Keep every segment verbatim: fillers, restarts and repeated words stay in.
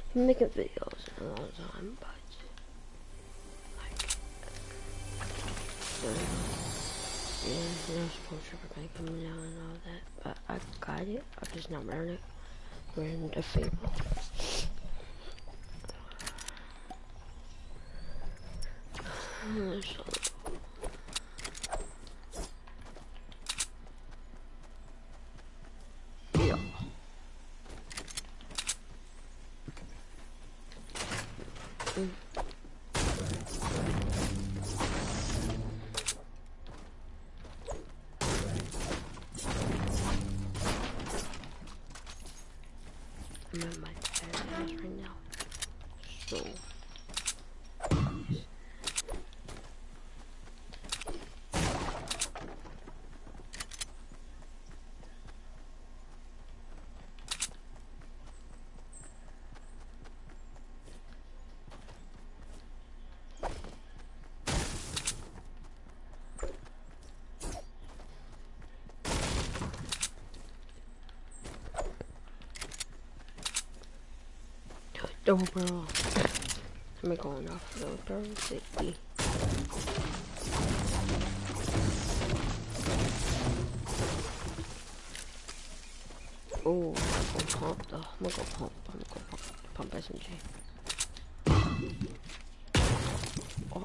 been making videos in a long time, but like, uh, yeah, no support for gonna come down and all that. But I got it. I'm just not wearing it. Wearing the Fable. So, yeah. Mm. I'm at my dad's house right now. So. Oh, bro. I'm going off the third sixty. Oh, I'm gonna pump though. I'm gonna go pump. I'm gonna go pump. Pump S M G. Oh.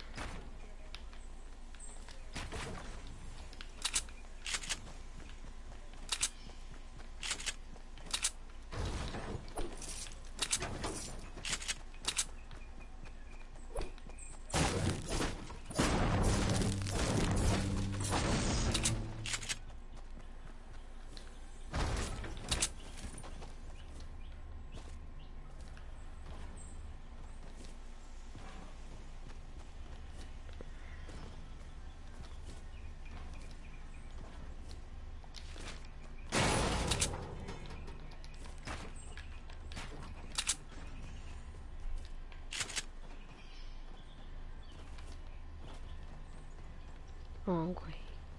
Wrong way.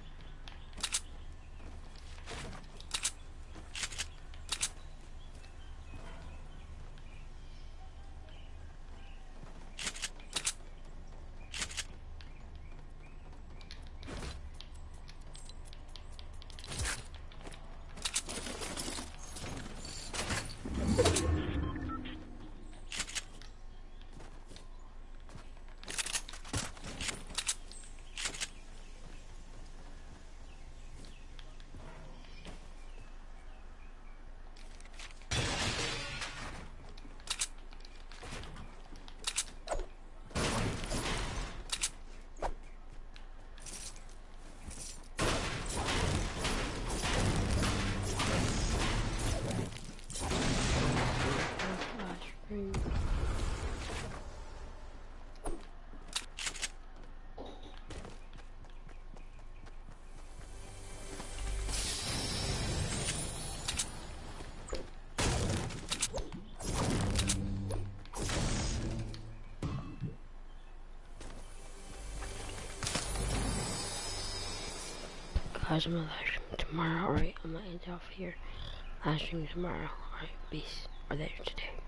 Guys, I'm gonna live stream tomorrow, alright? I'm gonna end off here. Live stream tomorrow, alright? Peace. Or later today.